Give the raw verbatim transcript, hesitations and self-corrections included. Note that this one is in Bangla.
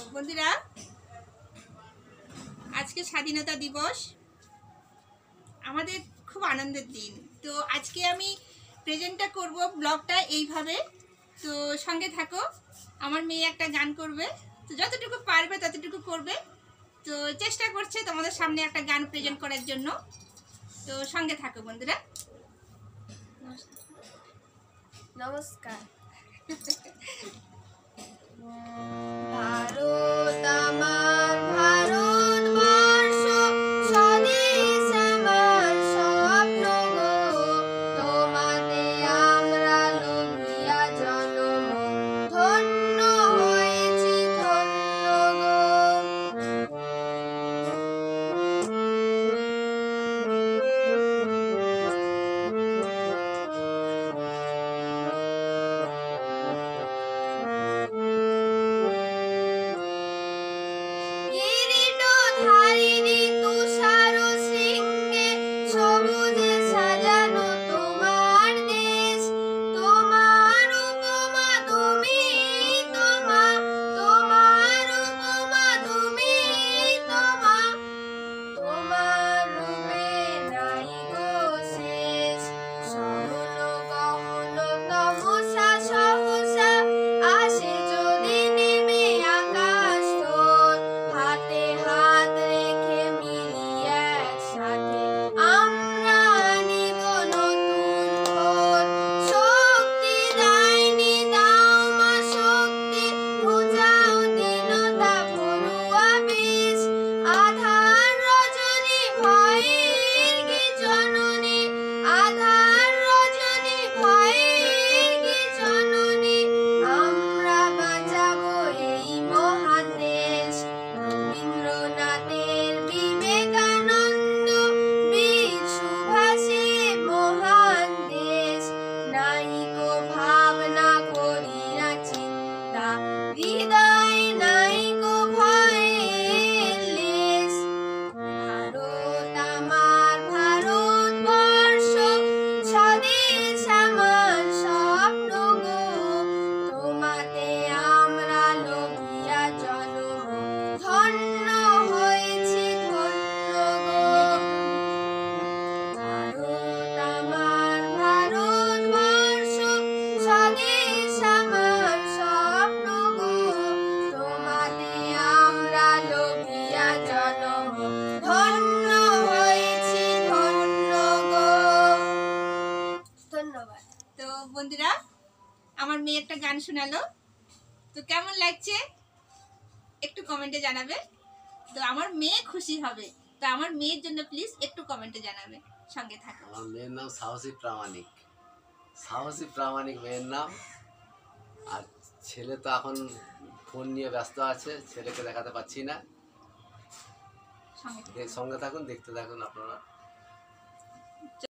বন্ধুরা, আজকে স্বাধীনতা দিবস, আমাদের খুব আনন্দের দিন। তো আজকে আমি প্রেজেন্টটা করব ব্লগটা এইভাবে। তো সঙ্গে থাকো, আমার মেয়ে একটা গান করবে, তো যতটুকু পারবে ততটুকু করবে। তো চেষ্টা করছে তোমাদের সামনে একটা গান প্রেজেন্ট করার জন্য। তো সঙ্গে থাকো বন্ধুরা। নমস্কার। ভারত আমার ভারতবর্ষ, স্বদেশ আমার স্বপ্ন গো, তোমাতে আমরা লভিয়া জন্ম, ধন্য হয়েছি ধন্য গো। ধারিণী তুষার শৃঙ্গে সবুজে সাজানো তোমার দেশ, তোমার উপমা তুমি তোমা, তোমার উপমা তুমি তোমা, তোমার রূপে নাই গো শেষ। সহন গহন তমসা সহসা আসে যদি নেমে আকাশ তোর, হাতে হাত রেখে মিলি একসাথে আমরা আনিব নতুন ভোর। শক্তি দায়নি দাও মা শক্তি, বুঝাও দীনতা পড়ুয়া বেশ। আধার রজনী ভয়ের কি জননী, আধার রজনী ভয়ের কি জননী, আমরা বাঁচাবো এই মহান দেশ। রবীন্দ্রনাথের বিবেকানন্দ বীর সুভাষে মহান দেশ, নাইকো ভাবনা করি না চিন্তা, হৃদয় নাইকো ভয়ের লেশ। ভারত আমার ভারতবর্ষ, স্বদেশ আমার স্বপ্ন গো, তোমাতে আমরা লভিয়া জন্ম, ধন্য হয়েছি ধন্য গো। ভারত আমার ভারতবর্ষ, স্বদেশ আমার স্বপ্ন গো, তোমাতে আমরা লভিয়া জন্ম, ধন্য হয়েছি ধন্য গো। ধন্যবাদ। তো বন্ধুরা, আমার মেয়ে একটা গান শোনালো, তো কেমন লাগছে একটু কমেন্টে জানাবে। তো আমার মেয়ে খুশি হবে, তো আমার মেয়ের জন্য প্লিজ একটু কমেন্টে জানাবে। সঙ্গে থাকো। আমার মেয়ের নাম সাহসী প্রামাণিক, সাহসী প্রামাণিক মেয়ের নাম। আর ছেলে তো এখন ফোন নিয়ে ব্যস্ত আছে, ছেলেকে দেখাতে পাচ্ছি না। সঙ্গে থাকো। সঙ্গে থাকুন, দেখতে থাকুন আপনারা।